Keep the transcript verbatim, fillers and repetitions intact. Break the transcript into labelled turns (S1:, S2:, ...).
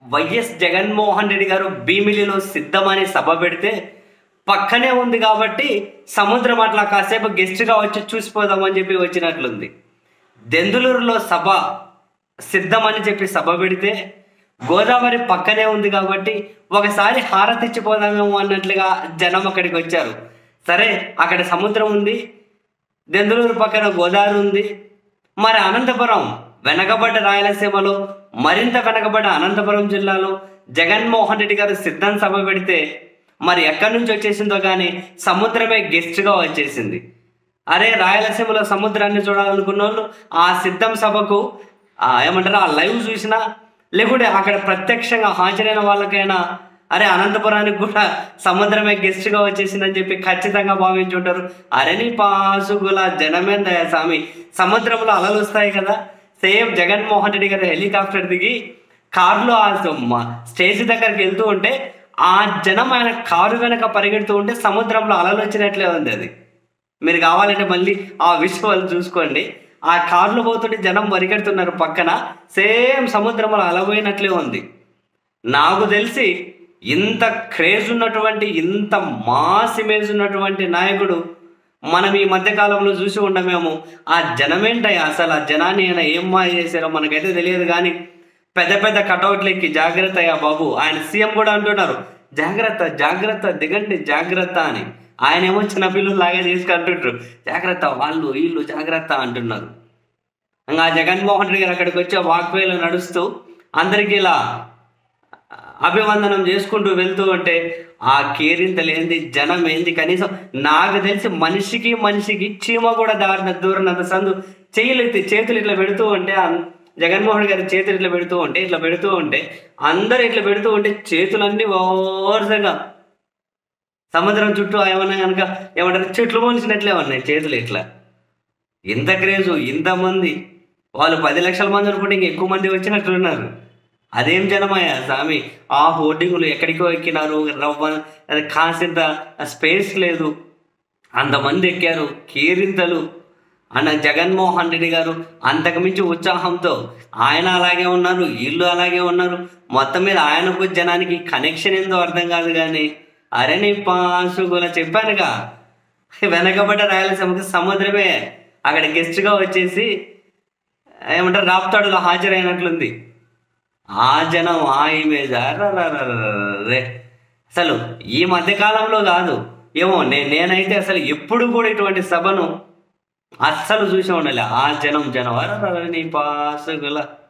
S1: YS Jaganmohan Reddy గారు భీమిలిలో సిద్ధమని సభ పెడితే పక్కనే ఉంది కాబట్టి సముద్రం అట్లా కాసేపు గెస్ట్గా వచ్చి చూసిపోదామని చెప్పి వచ్చినట్లుంది. దెందులూరులో సభ సిద్ధమని చెప్పి సభ పెడితే గోదావరి పక్కనే ఉంది కాబట్టి ఒకసారి హారతిచ్చిపోదామేమో అన్నట్లుగా జనం అక్కడికి వచ్చారు. సరే, అక్కడ సముద్రం ఉంది, దెందులూరు పక్కన గోదావరి ఉంది. మరి అనంతపురం వెనకబడ్డ రాయలసీమలో, మరింత వెనకబడ్డ అనంతపురం జిల్లాలో జగన్మోహన్ రెడ్డి గారు సిద్ధం సభ పెడితే మరి ఎక్కడి నుంచి వచ్చేసిందో కానీ సముద్రమే గెస్ట్గా వచ్చేసింది. అరే, రాయలసీమలో సముద్రాన్ని చూడాలనుకున్న వాళ్ళు ఆ సిద్ధం సభకు ఏమంటారు ఆ లైవ్ చూసినా, లేకుంటే అక్కడ ప్రత్యక్షంగా హాజరైన వాళ్ళకైనా అరే అనంతపురానికి కూడా సముద్రమే గెస్ట్గా వచ్చేసిందని చెప్పి ఖచ్చితంగా భావించుంటారు. అరే నీ పాసుగుల జనమేందయ స్వామి, సముద్రంలో అలలు వస్తాయి కదా, సేమ్ జగన్మోహన్ రెడ్డి గారు హెలికాప్టర్ దిగి కారులో ఆ స్టేజ్ దగ్గరికి వెళ్తూ ఉంటే ఆ జనం ఆయన కారు వెనక పరిగెడుతూ ఉంటే సముద్రంలో అలలు వచ్చినట్లే ఉంది. అది మీరు కావాలంటే మళ్ళీ ఆ విషయాలు చూసుకోండి. ఆ కారులో పోతుంటే జనం పరిగెడుతున్నారు పక్కన, సేమ్ సముద్రంలో అలపోయినట్లే ఉంది. నాకు తెలిసి ఇంత క్రేజ్ ఉన్నటువంటి, ఇంత మాస్ ఇమేజ్ ఉన్నటువంటి నాయకుడు మనం ఈ మధ్యకాలంలో చూసి ఉండమేమో. ఆ జనమేంటయ్యా అసలు, ఆ జనాన్ని ఆయన ఏం మాయ చేశారో మనకైతే తెలియదు. కానీ పెద్ద పెద్ద కటౌట్లు ఎక్కి జాగ్రత్త అయ్యా బాబు, ఆయన సీఎం కూడా అంటున్నారు జాగ్రత్త జాగ్రత్త దిగండి జాగ్రత్త అని. ఆయన ఏమో చిన్నపిల్లలు లాగా తీసుకుంటుంటారు, జాగ్రత్త వాళ్ళు వీళ్ళు జాగ్రత్త అంటున్నారు. ఇంకా జగన్మోహన్ రెడ్డి గారు అక్కడికి వచ్చి వాక్వేలో నడుస్తూ అందరికీ ఇలా అభివందనం చేసుకుంటూ వెళ్తూ ఉంటే ఆ కేరింతలు ఏంది, జనం ఏంది, కనీసం నాకు తెలిసి మనిషికి మనిషికి చీమ కూడా దారిన దూరనంత సందు చెయ్యలు చేతులు ఇట్లా పెడుతూ ఉంటే, జగన్మోహన్ గారి చేతులు ఇట్లా పెడుతూ ఉంటే ఇట్లా పెడుతూ ఉంటే అందరు ఇట్లా పెడుతూ ఉంటే చేతులన్నీ ఓవర్సగా సముద్రం చుట్టూ ఏమన్నా కనుక ఏమంటారు చెట్లు మోల్చినట్లే ఉన్నాయి చేతులు. ఇట్లా ఇంత క్రేజు, ఇంతమంది, వాళ్ళు పది లక్షల మంది అనుకుంటే ఇంక ఎక్కువ మంది వచ్చినట్లున్నారు. అదేం జనమయ్యా స్వామి, ఆ హోర్డింగులు ఎక్కడికో ఎక్కినారు, రవ్వ కాసింత స్పేస్ లేదు, అంతమంది ఎక్కారు, కేరింతలు. అన్న జగన్మోహన్ రెడ్డి గారు అంతకుమించి ఉత్సాహంతో ఆయన అలాగే ఉన్నారు, వీళ్ళు అలాగే ఉన్నారు. మొత్తం మీద ఆయనకు జనానికి కనెక్షన్ ఏందో అర్థం కాదు. కానీ అరే నీ పాసుగుల చెప్పానుగా, వెనకబడ్డ రాయలసీమకి సముద్రమే అక్కడ గెస్ట్గా వచ్చేసి ఏమంటారు రాప్తాడులో హాజరైనట్లుంది. ఆ జనం, ఆ ఇమేజ్ రే అసలు ఈ మధ్యకాలంలో కాదు ఏమో, నే నేనైతే అసలు ఎప్పుడు కూడా ఇటువంటి సభను అస్సలు చూసి ఉండాలి. ఆ జనం జనం అరే నీ పాసుగుల